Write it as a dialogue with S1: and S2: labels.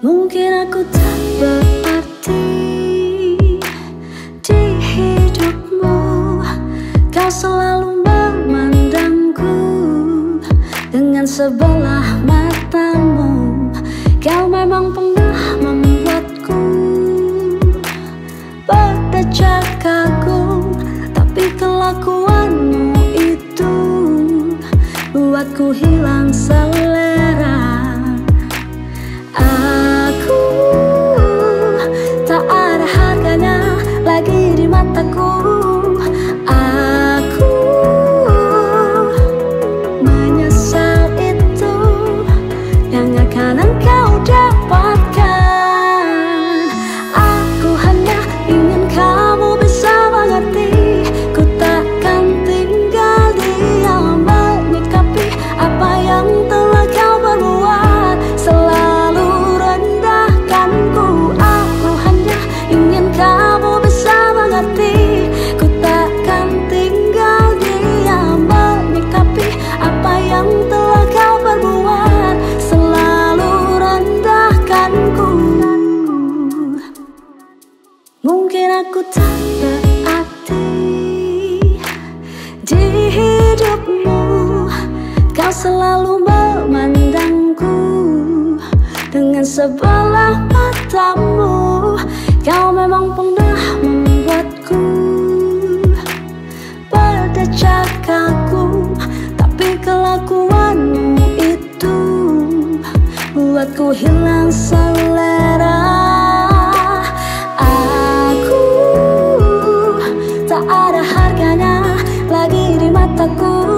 S1: Mungkin aku tak berarti di hidupmu. Kau selalu memandangku dengan sebelah matamu. Kau memang pernah membuatku berdecak kagum, tapi kelakuanmu itu buatku hilang selera. Aku tak ada harganya lagi di mataku. Aku menyesal itu yang akan engkau dapatkan. Aku hanya ingin kamu bisa mengerti. Ku takkan tinggal diam menyikapi apa yang telah kau perbuat. Selalu rendahkanku. Aku hanya ingin kamu bisa mengerti. Ku takkan tinggal diam menyikapi apa yang telah kau perbuat. Selalu rendahkanku. Mungkin aku tak berarti di hidupmu. Kau selalu memandangku dengan sebelah matamu. Kau memang pernah membuatku berdecak kagum, tapi kelakuanmu itu buatku hilang selera. Aku tak ada harganya lagi di mataku.